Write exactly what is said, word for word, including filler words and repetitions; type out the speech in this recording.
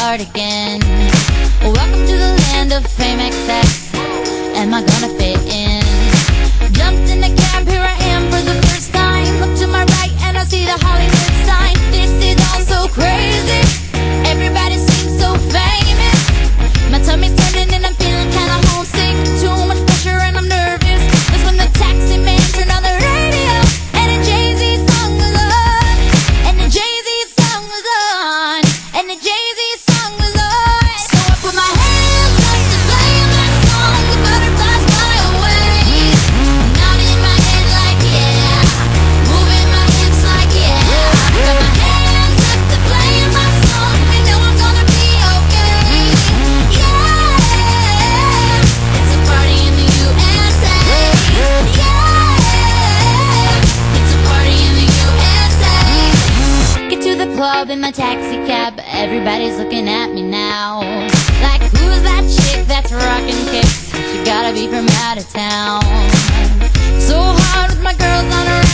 cardigan. Welcome to the land of fame excess. Am I gonna fit in? Jumped in the cab, here I am for the first time. Look to my right and I see the Hollywood sign. This is all so crazy. Everybody seems so famous. My tummy's turning and I'm feeling kinda homesick. Too much pressure and I'm nervous. That's when the taxi man turned on the radio and a Jay-Z song was on. And the Jay-Z song was on. And the Jay-Z song was on. So I put my hands up to play that song. The butterflies fly away. Nodding my head like yeah. Moving my hips like yeah. I got my hands up to play my song. I know I'm gonna be okay. Yeah. It's a party in the U S A. Yeah. It's a party in the U S A. Get to the club in my taxi cab. Everybody's looking at me now. Like, who's that chick that's rockin' kicks? She gotta be from out of town. So hard with my girls on her